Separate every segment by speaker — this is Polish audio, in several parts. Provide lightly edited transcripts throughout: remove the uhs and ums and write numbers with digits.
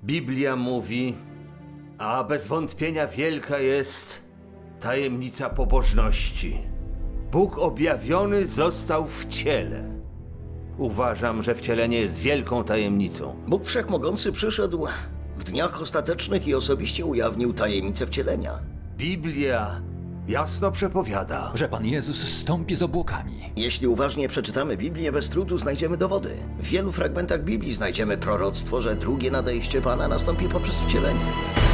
Speaker 1: Biblia mówi, a bez wątpienia wielka jest tajemnica pobożności. Bóg objawiony został w ciele. Uważam, że wcielenie jest wielką tajemnicą.
Speaker 2: Bóg Wszechmogący przyszedł w dniach ostatecznych i osobiście ujawnił tajemnicę wcielenia.
Speaker 1: Biblia jasno przepowiada,
Speaker 3: że Pan Jezus zstąpi z obłokami.
Speaker 2: Jeśli uważnie przeczytamy Biblię, bez trudu znajdziemy dowody. W wielu fragmentach Biblii znajdziemy proroctwo, że drugie nadejście Pana nastąpi poprzez wcielenie.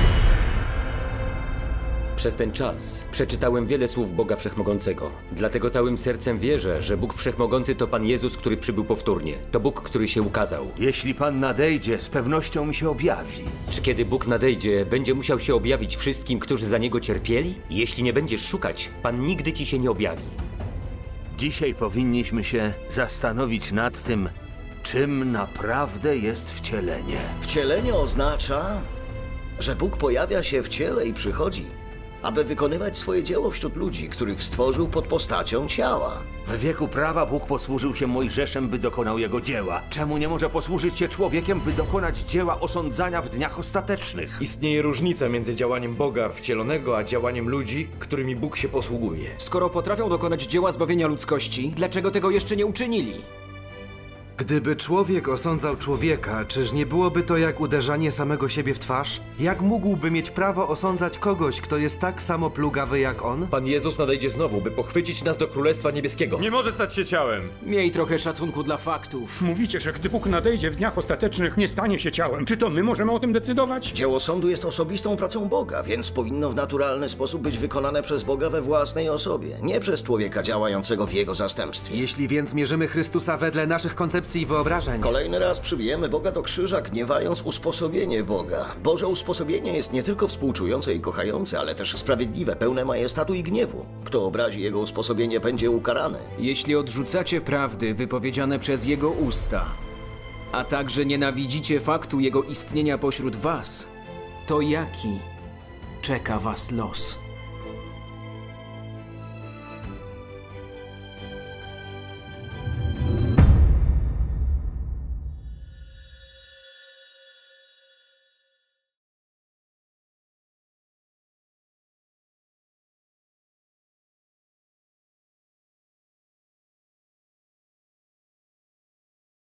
Speaker 4: Przez ten czas przeczytałem wiele słów Boga Wszechmogącego. Dlatego całym sercem wierzę, że Bóg Wszechmogący to Pan Jezus, który przybył powtórnie. To Bóg, który się ukazał.
Speaker 1: jeśli Pan nadejdzie, z pewnością mi się objawi.
Speaker 4: Czy kiedy Bóg nadejdzie, będzie musiał się objawić wszystkim, którzy za Niego cierpieli? Jeśli nie będziesz szukać, Pan nigdy ci się nie objawi.
Speaker 1: Dzisiaj powinniśmy się zastanowić nad tym, czym naprawdę jest wcielenie.
Speaker 2: Wcielenie oznacza, że Bóg pojawia się w ciele i przychodzi, aby wykonywać swoje dzieło wśród ludzi, których stworzył pod postacią ciała.
Speaker 1: W wieku prawa Bóg posłużył się Mojżeszem, by dokonał jego dzieła. Czemu nie może posłużyć się człowiekiem, by dokonać dzieła osądzania w dniach ostatecznych?
Speaker 5: Istnieje różnica między działaniem Boga wcielonego, a działaniem ludzi, którymi Bóg się posługuje.
Speaker 6: Skoro potrafią dokonać dzieła zbawienia ludzkości, dlaczego tego jeszcze nie uczynili?
Speaker 7: Gdyby człowiek osądzał człowieka, czyż nie byłoby to jak uderzanie samego siebie w twarz? Jak mógłby mieć prawo osądzać kogoś, kto jest tak samo plugawy jak on?
Speaker 5: Pan Jezus nadejdzie znowu, by pochwycić nas do Królestwa Niebieskiego.
Speaker 8: Nie może stać się ciałem.
Speaker 6: Miej trochę szacunku dla faktów.
Speaker 8: Mówicie, że gdy Bóg nadejdzie w dniach ostatecznych, nie stanie się ciałem. Czy to my możemy o tym decydować?
Speaker 2: Dzieło sądu jest osobistą pracą Boga, więc powinno w naturalny sposób być wykonane przez Boga we własnej osobie, nie przez człowieka działającego w Jego zastępstwie.
Speaker 7: Jeśli więc mierzymy Chrystusa wedle naszych koncepcji i wyobrażeń,
Speaker 2: Kolejny raz przybijemy Boga do krzyża, gniewając usposobienie Boga. Boże usposobienie jest nie tylko współczujące i kochające, ale też sprawiedliwe, pełne majestatu i gniewu. Kto obrazi Jego usposobienie, będzie ukarany.
Speaker 6: Jeśli odrzucacie prawdy wypowiedziane przez Jego usta, a także nienawidzicie faktu Jego istnienia pośród was, to jaki czeka was los?